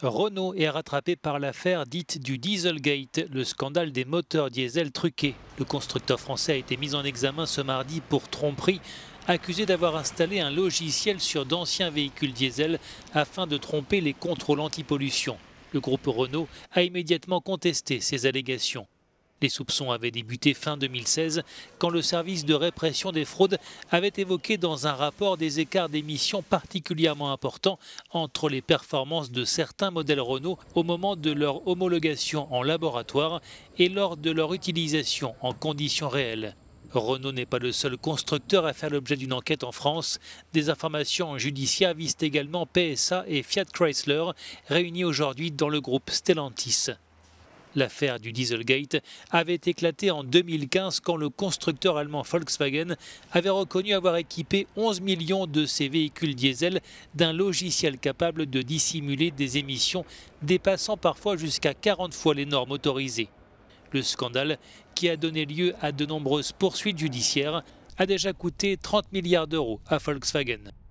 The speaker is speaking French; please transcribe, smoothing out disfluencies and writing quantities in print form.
Renault est rattrapé par l'affaire dite du Dieselgate, le scandale des moteurs diesel truqués. Le constructeur français a été mis en examen ce mardi pour tromperie, accusé d'avoir installé un logiciel sur d'anciens véhicules diesel afin de tromper les contrôles antipollution. Le groupe Renault a immédiatement contesté ces allégations. Les soupçons avaient débuté fin 2016 quand le service de répression des fraudes avait évoqué dans un rapport des écarts d'émissions particulièrement importants entre les performances de certains modèles Renault au moment de leur homologation en laboratoire et lors de leur utilisation en conditions réelles. Renault n'est pas le seul constructeur à faire l'objet d'une enquête en France. Des informations judiciaires visent également PSA et Fiat Chrysler, réunis aujourd'hui dans le groupe Stellantis. L'affaire du Dieselgate avait éclaté en 2015 quand le constructeur allemand Volkswagen avait reconnu avoir équipé 11 millions de ses véhicules diesel d'un logiciel capable de dissimuler des émissions dépassant parfois jusqu'à 40 fois les normes autorisées. Le scandale, qui a donné lieu à de nombreuses poursuites judiciaires, a déjà coûté 30 milliards d'euros à Volkswagen.